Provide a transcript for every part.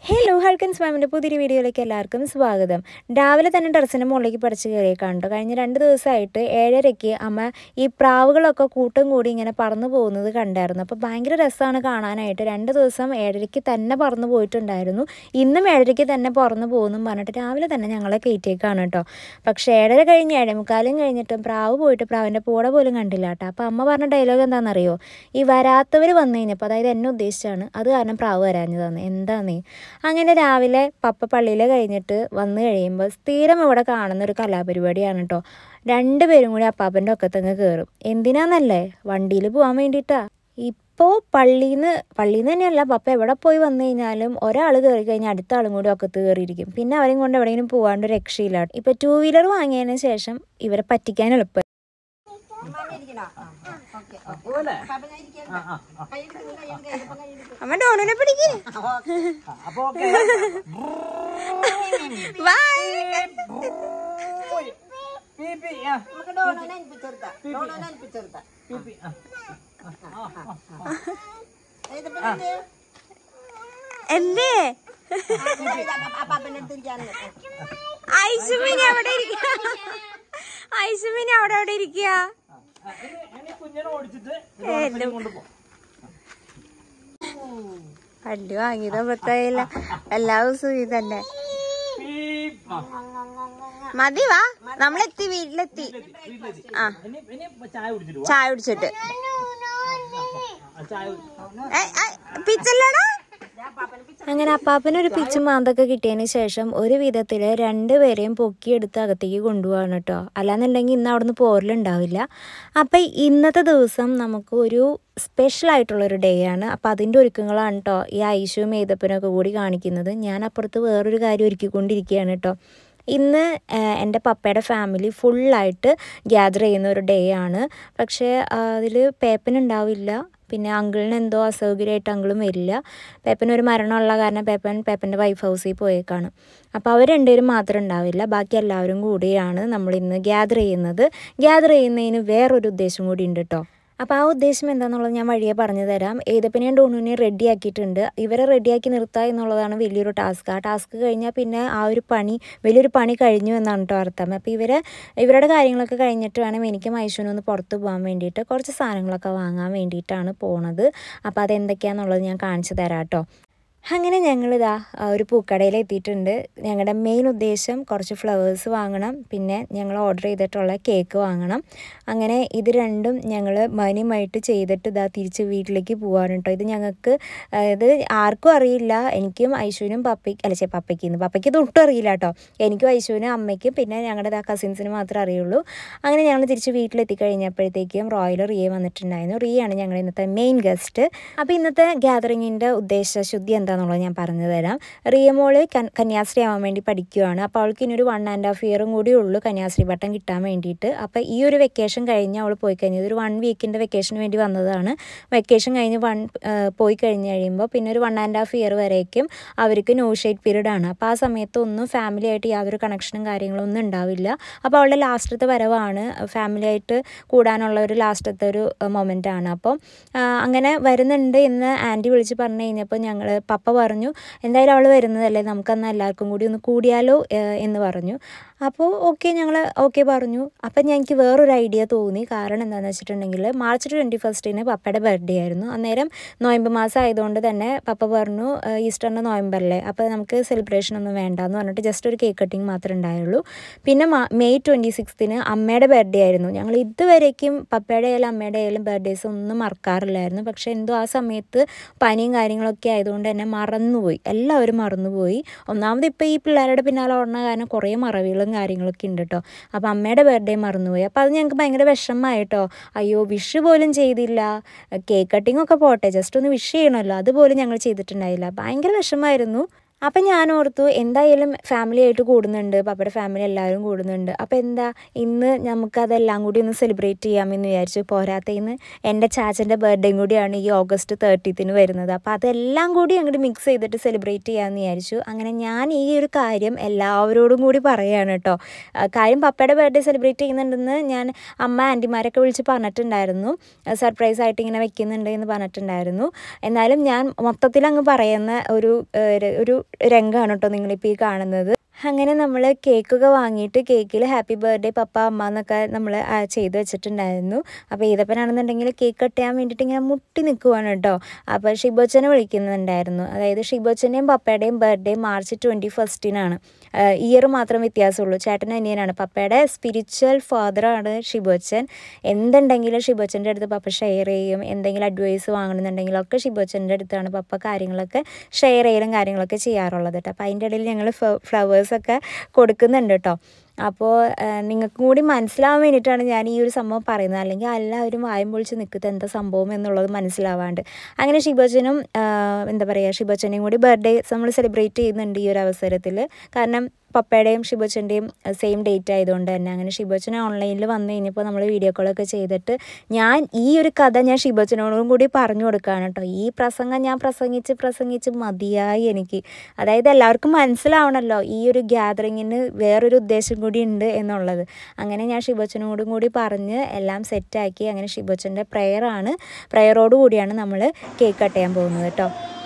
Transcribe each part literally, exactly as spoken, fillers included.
Hello ഹൾക്കൻസ് മാമിൻ്റെ പുതിയൊരു വീഡിയോയിലേക്ക് എല്ലാവർക്കും സ്വാഗതം. രാവിലെ തന്നെ ടെറസിൻ്റെ മുകളിലേക്ക് പറിച്ച് കയറിയേക്കാണ്ടോ. കഴിഞ്ഞ രണ്ട് ദിവസമായിട്ട് ഏഴരയ്ക്ക് അമ്മ ഈ പ്രാവുകളൊക്കെ കൂട്ടം കൂടി ഇങ്ങനെ പറന്നു പോകുന്നത് കണ്ടായിരുന്നു. അപ്പോൾ ഭയങ്കര രസമാണ് കാണാനായിട്ട്. രണ്ട് ദിവസം ഏഴരയ്ക്ക് തന്നെ പറന്നു പോയിട്ടുണ്ടായിരുന്നു. ഇന്നും ഏഴരയ്ക്ക് തന്നെ പറന്നു പോകുന്നു പറഞ്ഞിട്ട് രാവിലെ തന്നെ ഞങ്ങളെ കയറ്റിയേക്കാണ് കേട്ടോ. പക്ഷേ ഏഴര കഴിഞ്ഞ് ഏഴേമുക്കാലും കഴിഞ്ഞിട്ടും പ്രാവ് പോയിട്ട് പ്രാവിൻ്റെ പൂട പോലും കണ്ടില്ല കേട്ടോ. അപ്പോൾ അമ്മ പറഞ്ഞ ഡയലോഗ് എന്താണെന്നറിയോ? ഈ വരാത്തവർ വന്നു കഴിഞ്ഞപ്പോൾ, അതായത് എന്നെ ഉദ്ദേശിച്ചാണ്, അത് കാരണം പ്രാവ് വരാഞ്ഞതാണ് എന്താന്നേ. അങ്ങനെ രാവിലെ പപ്പ പള്ളിയിൽ കഴിഞ്ഞിട്ട് വന്നു കഴിയുമ്പോൾ സ്ഥിരം ഇവിടെ കാണുന്ന ഒരു കലാപരിപാടിയാണ് കേട്ടോ. രണ്ടുപേരും കൂടി അപ്പാപ്പൻ്റെ ഒക്കത്തങ്ങ് കയറും. എന്തിനാന്നല്ലേ? വണ്ടിയിൽ പോകാൻ വേണ്ടിയിട്ടാ. ഇപ്പോൾ പള്ളിയിൽ നിന്ന് പള്ളിയിൽ നിന്ന് തന്നെയല്ല, പപ്പ എവിടെ പോയി വന്നു കഴിഞ്ഞാലും ഒരാൾ കയറി കഴിഞ്ഞാൽ അടുത്ത ആളും കൂടി ഒക്കത്ത് കയറിയിരിക്കും. പിന്നെ അവരെയും കൊണ്ട് എവിടെയെങ്കിലും പോകാണ്ട് രക്ഷയില്ല. ഇപ്പോൾ ടൂ വീലർ വാങ്ങിയതിന് ശേഷം ഇവരെ പറ്റിക്കാൻ എളുപ്പം. അമ്മ ഡോണിനെ പിടിക്ക്. എന്തേ ഐസുമിനി അവിടെ ഇരിക്ക ഐസുമിനി അവിടെ അവിടെ ഇരിക്കുക. വണ്ടി വാങ്ങിയതോ പത്തായില്ല. എല്ലാ ദിവസവും ഇത് തന്നെ മതി. വാ, നമ്മളെത്തി, വീട്ടിലെത്തി. ആ, ചായ കുടിച്ചിട്ട് പിച്ചല്ലേടാ. അങ്ങനെ അപ്പാപ്പനൊരു പിച്ചും മാന്തൊക്കെ കിട്ടിയതിന് ശേഷം ഒരു വിധത്തിൽ രണ്ടുപേരെയും പൊക്കിയെടുത്ത് അകത്തേക്ക് കൊണ്ടുപോകാണ് കേട്ടോ. അല്ലാന്നുണ്ടെങ്കിൽ ഇന്ന് അവിടെ നിന്ന് പോരലുണ്ടാവില്ല. അപ്പം ഇന്നത്തെ ദിവസം നമുക്ക് ഒരു സ്പെഷ്യലായിട്ടുള്ളൊരു ഡേ ആണ്. അപ്പോൾ അതിൻ്റെ ഒരുക്കങ്ങളാണ് കേട്ടോ ഈ ഐശുവും ഏതപ്പനൊക്കെ കൂടി കാണിക്കുന്നത്. ഞാൻ അപ്പുറത്ത് വേറൊരു കാര്യം ഒരുക്കിക്കൊണ്ടിരിക്കുകയാണ് കേട്ടോ. ഇന്ന് എൻ്റെ പപ്പയുടെ ഫാമിലി ഫുള്ളായിട്ട് ഗ്യാദർ ചെയ്യുന്ന ഒരു ഡേ ആണ്. പക്ഷേ അതിൽ പേപ്പനുണ്ടാവില്ല. പിന്നെ അങ്കിളിന് എന്തോ അസൗകര്യമായിട്ട് അങ്കിളും വരില്ല. പേപ്പനൊരു മരണമുള്ള കാരണം പേപ്പൻ പേപ്പൻ്റെ വൈഫ് ഹൗസിൽ പോയേക്കാണ്. അപ്പോൾ അവർ രണ്ടുപേരും മാത്രം ഉണ്ടാവില്ല. ബാക്കി എല്ലാവരും കൂടിയാണ് നമ്മളിന്ന് ഗ്യാദർ ചെയ്യുന്നത്. ഗ്യാദർ ചെയ്യുന്നതിന് വേറൊരു ഉദ്ദേശം കൂടി ഉണ്ട് കേട്ടോ. അപ്പോൾ ആ ഉദ്ദേശം എന്താണെന്നുള്ളത് ഞാൻ വഴിയെ പറഞ്ഞു തരാം. ഏതപ്പനെയും ഡോണുവിനെയും റെഡിയാക്കിയിട്ടുണ്ട്. ഇവരെ റെഡിയാക്കി നിർത്തുക എന്നുള്ളതാണ് വലിയൊരു ടാസ്ക്. ആ ടാസ്ക് കഴിഞ്ഞാൽ പിന്നെ ആ ഒരു പണി വലിയൊരു പണി കഴിഞ്ഞു എന്നാണ് കേട്ടോ അർത്ഥം. അപ്പോൾ ഇവരെ ഇവരുടെ കാര്യങ്ങളൊക്കെ കഴിഞ്ഞിട്ട് വേണം എനിക്കും ഐശുവിനൊന്ന് പുറത്ത് പോകാൻ വേണ്ടിയിട്ട് കുറച്ച് സാധനങ്ങളൊക്കെ വാങ്ങാൻ വേണ്ടിയിട്ടാണ് പോണത്. അപ്പോൾ അതെന്തൊക്കെയാണെന്നുള്ളത് ഞാൻ കാണിച്ചു തരാം കേട്ടോ. അങ്ങനെ ഞങ്ങളിതാ ഒരു പൂക്കടയിൽ എത്തിയിട്ടുണ്ട്. ഞങ്ങളുടെ മെയിൻ ഉദ്ദേശം കുറച്ച് ഫ്ലവേഴ്സ് വാങ്ങണം, പിന്നെ ഞങ്ങൾ ഓർഡർ ചെയ്തിട്ടുള്ള കേക്ക് വാങ്ങണം. അങ്ങനെ ഇത് രണ്ടും ഞങ്ങൾ മാന്യമായിട്ട് ചെയ്തിട്ട് ഇതാ തിരിച്ച് വീട്ടിലേക്ക് പോകാൻ കേട്ടോ. ഇത് ഞങ്ങൾക്ക് ഇത് ആർക്കും അറിയില്ല. എനിക്കും ഐശുവിനും പപ്പയ്ക്ക് അല്ല ചേ പപ്പയ്ക്ക് പപ്പയ്ക്ക് തൊട്ടും അറിയില്ല കേട്ടോ. എനിക്കും ഐശുവിനും അമ്മയ്ക്കും പിന്നെ ഞങ്ങളുടെ ഇതാ കസിൻസിന് മാത്രമേ അറിയുള്ളൂ. അങ്ങനെ ഞങ്ങൾ തിരിച്ച് വീട്ടിലെത്തി കഴിഞ്ഞപ്പോഴത്തേക്കും റോയൽ റിയ വന്നിട്ടുണ്ടായിരുന്നു. റിയയാണ് ഞങ്ങളുടെ ഇന്നത്തെ മെയിൻ ഗസ്റ്റ്. അപ്പോൾ ഇന്നത്തെ ഗ്യാതറിങ്ങിൻ്റെ ഉദ്ദേശശുദ്ധി എന്താ എന്നുള്ളത് ഞാൻ പറഞ്ഞു തരാം. റിയമോള് കന്യാസ്ത്രീ ആവാൻ വേണ്ടി പഠിക്കുകയാണ്. അപ്പോൾ അവൾക്ക് ഇനി ഒരു വൺ ആൻഡ് ഹാഫ് ഇയറും കൂടി ഉള്ളൂ കന്യാസ്ത്രീ പട്ടം കിട്ടാൻ വേണ്ടിയിട്ട്. അപ്പോൾ ഈ ഒരു വെക്കേഷൻ കഴിഞ്ഞ് അവൾ പോയി കഴിഞ്ഞത് ഒരു വൺ വീക്കിൻ്റെ വെക്കേഷന് വേണ്ടി വന്നതാണ്. വെക്കേഷൻ കഴിഞ്ഞ് വൺ പോയി കഴിഞ്ഞ് കഴിയുമ്പോൾ പിന്നെ ഒരു വൺ ആൻഡ് ഹാഫ് ഇയർ വരേക്കും അവർക്ക് നോ ഷെയ്ഡ് പീരീഡ് ആണ്. അപ്പോൾ ആ സമയത്തൊന്നും ഫാമിലിയായിട്ട് യാതൊരു കണക്ഷനും കാര്യങ്ങളും ഒന്നും ഉണ്ടാവില്ല. അപ്പോൾ അവളുടെ ലാസ്റ്റത്തെ വരവാണ്, ഫാമിലിയായിട്ട് കൂടാനുള്ള ഒരു ലാസ്റ്റത്തെ ഒരു മൊമെൻ്റ് ആണ്. അപ്പോൾ അങ്ങനെ വരുന്നുണ്ട് എന്ന് ആൻറ്റി വിളിച്ച് പറഞ്ഞു കഴിഞ്ഞപ്പോൾ ഞങ്ങൾ പപ്പ പറഞ്ഞു എന്തായാലും അവൾ വരുന്നതല്ലേ, നമുക്കന്ന് എല്ലാവർക്കും കൂടി ഒന്ന് കൂടിയാലോ എന്ന് പറഞ്ഞു. അപ്പോൾ ഓക്കെ ഞങ്ങൾ ഓക്കെ പറഞ്ഞു. അപ്പം ഞങ്ങൾക്ക് വേറൊരു ഐഡിയ തോന്നി. കാരണം എന്താണെന്ന് വെച്ചിട്ടുണ്ടെങ്കിൽ മാർച്ച് ട്വൻറ്റി ഫസ്റ്റിന് പപ്പയുടെ ബർത്ത്ഡേ ആയിരുന്നു. അന്നേരം നോയമ്പ് മാസം ആയതുകൊണ്ട് തന്നെ പപ്പ പറഞ്ഞു ഈസ്റ്ററിൻ്റെ നോയമ്പല്ലേ, അപ്പോൾ നമുക്ക് സെലിബ്രേഷൻ ഒന്നും വേണ്ടാന്ന് പറഞ്ഞിട്ട് ജസ്റ്റ് ഒരു കേക്ക് കട്ടിങ് മാത്രമേ ഉണ്ടായുള്ളൂ. പിന്നെ മെയ് ട്വൻറ്റി സിക്സ്തിന് അമ്മയുടെ ബർത്ത്ഡേ ആയിരുന്നു. ഞങ്ങൾ ഇതുവരേക്കും പപ്പയുടെ ആയാലും അമ്മയുടെ ആയാലും ബർത്ത്ഡേസ് ഒന്നും മറക്കാറില്ലായിരുന്നു. പക്ഷേ എന്തോ ആ സമയത്ത് പനിയും കാര്യങ്ങളൊക്കെ ആയതുകൊണ്ട് തന്നെ മറന്നുപോയി, എല്ലാവരും മറന്നുപോയി. ഒന്നാമത് ഇപ്പോൾ ഈ പിള്ളേരുടെ പിന്നാലെ ഓടുന്ന കാരണം കുറേ മറവികളും കാര്യങ്ങളൊക്കെ ഉണ്ട് കേട്ടോ. അപ്പോൾ അമ്മയുടെ ബർത്ത്ഡേ മറന്നുപോയി. അപ്പോൾ അത് ഞങ്ങൾക്ക് ഭയങ്കര വിഷമമായിട്ടോ. അയ്യോ വിഷ് പോലും ചെയ്തില്ല. കേക്ക് കട്ടിങ് ഒക്കെ പോട്ടെ, ജസ്റ്റ് ഒന്ന് വിഷ് ചെയ്യണമല്ലോ, അതുപോലും ഞങ്ങൾ ചെയ്തിട്ടുണ്ടായില്ല. ഭയങ്കര വിഷമമായിരുന്നു. അപ്പം ഞാൻ ഓർത്തു എന്തായാലും ഫാമിലി ആയിട്ട് കൂടുന്നുണ്ട്, പപ്പയുടെ ഫാമിലി എല്ലാവരും കൂടുന്നുണ്ട്. അപ്പോൾ എന്താ ഇന്ന് നമുക്കതെല്ലാം കൂടി ഒന്ന് സെലിബ്രേറ്റ് ചെയ്യാമെന്ന് വിചാരിച്ചു. പോരാത്തതിന് എൻ്റെ ചാച്ചൻ്റെ ബർത്ത്ഡേയും കൂടിയാണ് ഈ ഓഗസ്റ്റ് തേർട്ടീത്തിന് വരുന്നത്. അപ്പോൾ അതെല്ലാം കൂടി അങ്ങോട്ട് മിക്സ് ചെയ്തിട്ട് സെലിബ്രേറ്റ് ചെയ്യാമെന്ന് വിചാരിച്ചു. അങ്ങനെ ഞാൻ ഈ ഒരു കാര്യം എല്ലാവരോടും കൂടി പറയുകയാണ് കേട്ടോ. കാര്യം പപ്പയുടെ ബർത്ത്ഡേ സെലിബ്രേറ്റ് ചെയ്യുന്നുണ്ടെന്ന് ഞാൻ അമ്മ ആൻറ്റിമാരൊക്കെ വിളിച്ച് പറഞ്ഞിട്ടുണ്ടായിരുന്നു. സർപ്രൈസ് ആയിട്ട് ഇങ്ങനെ വെക്കുന്നുണ്ട് എന്ന് പറഞ്ഞിട്ടുണ്ടായിരുന്നു. എന്നാലും ഞാൻ മൊത്തത്തിൽ അങ്ങ് പറയുന്ന ഒരു ഒരു രംഗമാണ് കേട്ടോ നിങ്ങളിപ്പോൾ ഈ കാണുന്നത്. അങ്ങനെ നമ്മൾ കേക്കൊക്കെ വാങ്ങിയിട്ട് കേക്കിൽ ഹാപ്പി ബർത്ത്ഡേ പപ്പ അമ്മ എന്നൊക്കെ നമ്മൾ ചെയ്ത് വെച്ചിട്ടുണ്ടായിരുന്നു. അപ്പോൾ ഈതപ്പനാണെന്നുണ്ടെങ്കിൽ കേക്ക് കട്ട് ചെയ്യാൻ വേണ്ടിയിട്ട് ഇങ്ങനെ മുട്ടി നിൽക്കുവാണ് കേട്ടോ. അപ്പോൾ ഷിബോച്ചനെ വിളിക്കുന്നുണ്ടായിരുന്നു. അതായത് ഷിബോച്ചൻ്റെയും പപ്പയുടെയും ബർത്ത്ഡേ മാർച്ച് ട്വൻറ്റി ഫസ്റ്റിനാണ്. ഇയർ മാത്രം വ്യത്യാസമുള്ളൂ. ചേട്ടനും അനിയനാണ്. പപ്പയുടെ സ്പിരിച്വൽ ഫാദറാണ് ഷിബോച്ചൻ. എന്തുണ്ടെങ്കിലും ഷിബോച്ചൻ്റെ അടുത്ത് പപ്പ ഷെയർ ചെയ്യും. എന്തെങ്കിലും അഡ്വൈസ് വാങ്ങണമെന്നുണ്ടെങ്കിലൊക്കെ ഷിബോച്ചൻ്റെ അടുത്താണ് പപ്പ കാര്യങ്ങളൊക്കെ ഷെയർ ചെയ്യലും കാര്യങ്ങളൊക്കെ ചെയ്യാറുള്ളത് കേട്ടോ. അപ്പോൾ അതിൻ്റെ ഇടയിൽ ഞങ്ങൾ ഫ്ലവേഴ്സ് ഒക്കെ കൊടുക്കുന്നുണ്ട് കേട്ടോ. അപ്പോൾ നിങ്ങൾക്കും കൂടി മനസ്സിലാവാൻ വേണ്ടിയിട്ടാണ് ഞാൻ ഈ ഒരു സംഭവം പറയുന്നത്. അല്ലെങ്കിൽ എല്ലാവരും വായും പൊളിച്ച് നിൽക്കുന്നത് എന്താ സംഭവം എന്നുള്ളത് മനസ്സിലാവാണ്ട്. അങ്ങനെ ഷിബോച്ചനും എന്താ പറയുക ഷിബോച്ചനെയും കൂടി ബർത്ത്ഡേ നമ്മൾ സെലിബ്രേറ്റ് ചെയ്യുന്നുണ്ട് ഈ ഒരു അവസരത്തിൽ. കാരണം പപ്പയുടെയും ഷിബോച്ചൻ്റെയും സെയിം ഡേറ്റ് ആയതുകൊണ്ട് തന്നെ. അങ്ങനെ ഷിബോച്ചനെ ഓൺലൈനിൽ വന്നു കഴിഞ്ഞപ്പോൾ നമ്മൾ വീഡിയോ കോളൊക്കെ ചെയ്തിട്ട് ഞാൻ ഈ ഒരു കഥ ഞാൻ ഷിബോച്ചനോടും കൂടി പറഞ്ഞു കൊടുക്കുകയാണ് കേട്ടോ. ഈ പ്രസംഗം ഞാൻ പ്രസംഗിച്ച് പ്രസംഗിച്ച് മതിയായി എനിക്ക്. അതായത് എല്ലാവർക്കും മനസ്സിലാവണമല്ലോ ഈ ഒരു ഗ്യാതറിങ്ങിന് വേറൊരു ഉദ്ദേശം കൂടി ഉണ്ട് എന്നുള്ളത്. അങ്ങനെ ഞാൻ ഷിബോച്ചനോടും കൂടി പറഞ്ഞ് എല്ലാം സെറ്റാക്കി. അങ്ങനെ ഷിബോച്ചൻ്റെ പ്രയറാണ് പ്രയറോട് കൂടിയാണ് നമ്മൾ കേക്ക് കട്ട് ചെയ്യാൻ പോകുന്നത് കേട്ടോ.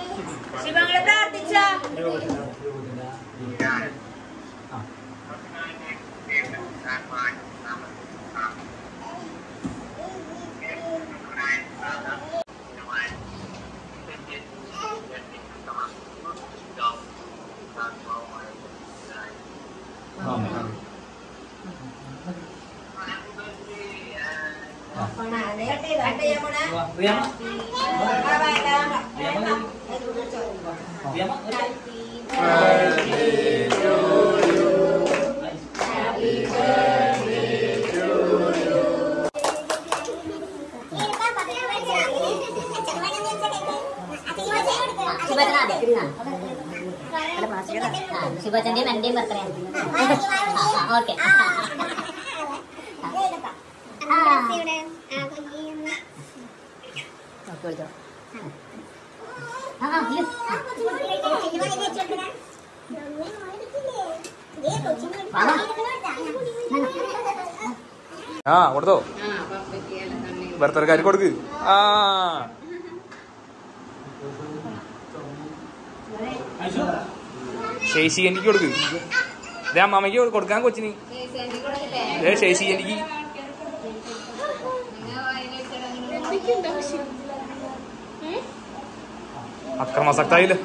ശിവചന്റെയും എന്റെയും ബർത്ത്ഡേ ഓക്കെ. ആ കൊടുത്തോ ബർത്ത്ഡേക്കാർ കൊടുക്ക്. ആ ശേഷി എനിക്ക് കൊടുക്ക്. ഇതേ അമ്മാമ്മയ്ക്ക് കൊടുക്കാൻ കൊച്ചിന്. ഏ ശേഷി എനിക്ക് അക്രമാസക്തായില്ല.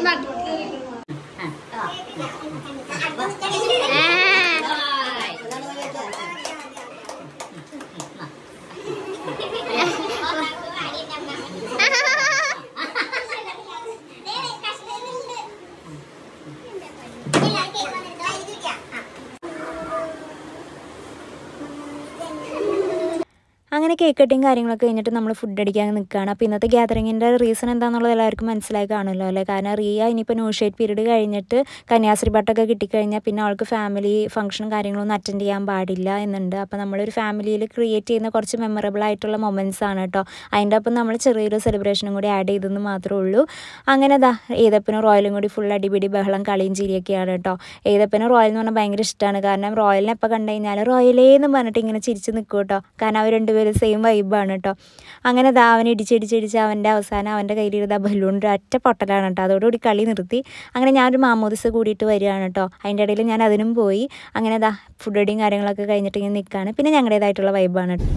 അങ്ങനെ കേക്ക് കട്ടിങ് കാര്യങ്ങളൊക്കെ കഴിഞ്ഞിട്ട് നമ്മൾ ഫുഡ് അടിക്കാൻ നിൽക്കുകയാണ്. അപ്പോൾ ഇന്നത്തെ ഗ്യാതറിങ്ങിൻ്റെ റീസൺ എന്താണെന്നുള്ളത് എല്ലാവർക്കും മനസ്സിലായി കാണുമല്ലോ അല്ലേ. കാരണം റിയ ഇനിയിപ്പോൾ ന്യൂഷേറ്റ് പീരീഡ് കഴിഞ്ഞിട്ട് കന്യാസ്ത്രീ പട്ടൊക്കെ കിട്ടിക്കഴിഞ്ഞാൽ പിന്നെ അവൾക്ക് ഫാമിലി ഫംഗ്ഷനും കാര്യങ്ങളൊന്നും അറ്റൻഡ് ചെയ്യാൻ പാടില്ല എന്നുണ്ട്. അപ്പോൾ നമ്മളൊരു ഫാമിലിയിൽ ക്രിയേറ്റ് ചെയ്യുന്ന കുറച്ച് മെമ്മറബിൾ ആയിട്ടുള്ള മൊമെൻറ്റ്സ് ആണ് കേട്ടോ. അതിൻ്റെ ഒപ്പം നമ്മൾ ചെറിയൊരു സെലിബ്രേഷനും കൂടി ആഡ് ചെയ്തെന്ന് മാത്രമേ ഉള്ളൂ. അങ്ങനെ ദാ ഏതപ്പനും റോയലും കൂടി ഫുൾ അടിപിടി ബഹളം കളിയും ചിരിയൊക്കെയാണ് കേട്ടോ. ഏതപ്പനും റോയൽ എന്ന് പറഞ്ഞാൽ ഭയങ്കര ഇഷ്ടമാണ്. കാരണം റോയലിനെ എപ്പോൾ കണ്ടു കഴിഞ്ഞാൽ റോയലേന്ന് പറഞ്ഞിട്ട് ഇങ്ങനെ ചിരിച്ച് നിൽക്കും കേട്ടോ. കാരണം അവർ രണ്ടുപേരും സെയിം വൈബാണ് കേട്ടോ. അങ്ങനെ ദാ അവൻ ഇടിച്ചിടിച്ചിടിച്ച് അവൻ്റെ അവസാനം അവൻ്റെ കയ്യിലിരുന്ന ബലൂണിൻ്റെ ഒറ്റ പൊട്ടലാണ് കേട്ടോ. അതോടുകൂടി കളി നിർത്തി. അങ്ങനെ ഞാനൊരു മാമോദിസ കൂടിയിട്ട് വരികയാണ് കേട്ടോ. അതിൻ്റെ ഇടയിൽ ഞാൻ അതിനും പോയി. അങ്ങനെ ദാ ഫുഡ് അടിയും കാര്യങ്ങളൊക്കെ കഴിഞ്ഞിട്ട് ഇങ്ങനെ നിൽക്കുകയാണ്. പിന്നെ ഞങ്ങളുടേതായിട്ടുള്ള വൈബാണ് കേട്ടോ.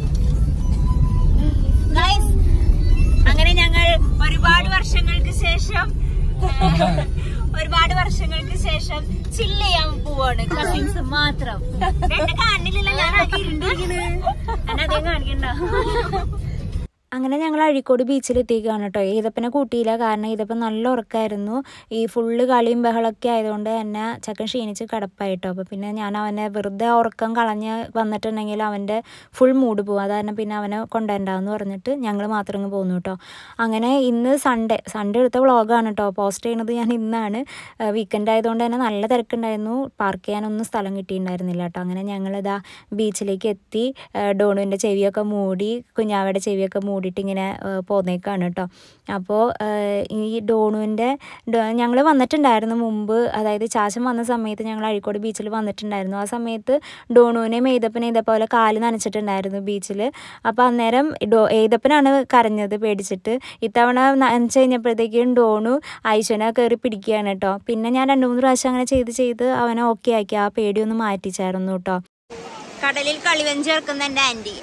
അങ്ങനെ ഞങ്ങൾ ഒരുപാട് വർഷങ്ങൾക്ക് ശേഷം ഒരുപാട് വർഷങ്ങൾക്ക് ശേഷം ചില്ല് ചെയ്യാൻ പോവാണ്. കസിൻസ് മാത്രം. കാണില്ല ഞാൻ അതേ കാണിക്കണ്ട. അങ്ങനെ ഞങ്ങൾ അഴീക്കോട് ബീച്ചിലെത്തിക്കുകയാണ് കേട്ടോ. ഈതപ്പനെ കൂട്ടിയില്ല. കാരണം ഈതപ്പൻ നല്ല ഉറക്കമായിരുന്നു. ഈ ഫുള്ള് കളിയും ബഹളമൊക്കെ ആയതുകൊണ്ട് തന്നെ ചക്കൻ ക്ഷീണിച്ച് കിടപ്പായിട്ടോ. അപ്പോൾ പിന്നെ ഞാൻ അവനെ വെറുതെ ഉറക്കം കളഞ്ഞ് വന്നിട്ടുണ്ടെങ്കിൽ അവൻ്റെ ഫുൾ മൂഡ് പോകും. അത് കാരണം പിന്നെ അവനെ കൊണ്ടുവരണ്ടാന്ന് പറഞ്ഞിട്ട് ഞങ്ങൾ മാത്രം അങ്ങ് പോകുന്നു കേട്ടോ. അങ്ങനെ ഇന്ന് സൺഡേ സൺഡേ എടുത്ത വ്ളോഗാണ് കേട്ടോ. പോസ്റ്റ് ചെയ്യുന്നത് ഞാൻ ഇന്നാണ്. വീക്കെൻഡ് ആയതുകൊണ്ട് തന്നെ നല്ല തിരക്കുണ്ടായിരുന്നു. പാർക്ക് ചെയ്യാനൊന്നും സ്ഥലം കിട്ടിയിട്ടുണ്ടായിരുന്നില്ല കേട്ടോ. അങ്ങനെ ഞങ്ങളിതാ ബീച്ചിലേക്ക് എത്തി. ഡോണുവിൻ്റെ ചെവിയൊക്കെ മൂടി കുഞ്ഞാവയുടെ ചെവിയൊക്കെ മൂടി മൂടിയിട്ട് ഇങ്ങനെ പോന്നേക്കാണ് കേട്ടോ. അപ്പോൾ ഈ ഡോണുവിൻ്റെ ഞങ്ങൾ വന്നിട്ടുണ്ടായിരുന്നു മുമ്പ്, അതായത് ചാച്ചൻ വന്ന സമയത്ത് ഞങ്ങൾ അഴീക്കോട് ബീച്ചിൽ വന്നിട്ടുണ്ടായിരുന്നു. ആ സമയത്ത് ഡോണുവിനെ എയ്തപ്പനെ ഇതേപോലെ കാല് നനച്ചിട്ടുണ്ടായിരുന്നു ബീച്ചിൽ. അപ്പോൾ അന്നേരം ഡോ എയ്തപ്പനാണ് കരഞ്ഞത് പേടിച്ചിട്ട്. ഇത്തവണ നനച്ച് കഴിഞ്ഞപ്പോഴത്തേക്കും ഡോണു ഐശ്വനെ കയറി പിടിക്കുകയാണ് കേട്ടോ. പിന്നെ ഞാൻ രണ്ട് മൂന്ന് പ്രാവശ്യം അങ്ങനെ ചെയ്ത് ചെയ്ത് അവനെ ഓക്കെ ആക്കി, ആ പേടിയൊന്ന് മാറ്റിച്ചായിരുന്നു കേട്ടോ. കടലിൽ കളിവഞ്ചി ഇറക്കുന്ന എൻ്റെ ആൻറ്റി.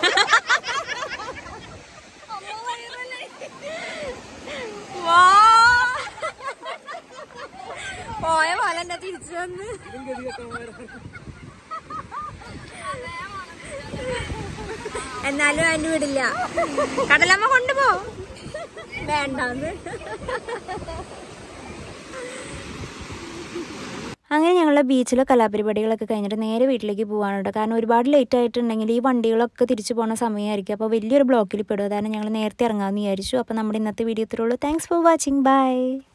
പോയ പോലെ എന്നെ തിരിച്ചു വന്ന് എന്നാലും അതിന് വിടില്ല. കടലമ്മ കൊണ്ടുപോ വേണ്ടാന്ന്. അങ്ങനെ ഞങ്ങളുടെ ബീച്ചിലെ കലാപരിപാടികളൊക്കെ കഴിഞ്ഞിട്ട് നേരെ വീട്ടിലേക്ക് പോകാൻ കേട്ടോ. കാരണം ഒരുപാട് ലേറ്റ് ആയിട്ടുണ്ടെങ്കിൽ ഈ വണ്ടികളൊക്കെ തിരിച്ചു പോകുന്ന സമയമായിരിക്കും. അപ്പോൾ വലിയൊരു ബ്ലോക്കിൽ പെടും. അതാണ് ഞങ്ങൾ നേരത്തെ ഇറങ്ങാമെന്ന് വിചാരിച്ചു. അപ്പോൾ നമ്മുടെ ഇന്നത്തെ വീഡിയോ ഇത്രയുള്ളൂ. Thanks for watching. ബൈ.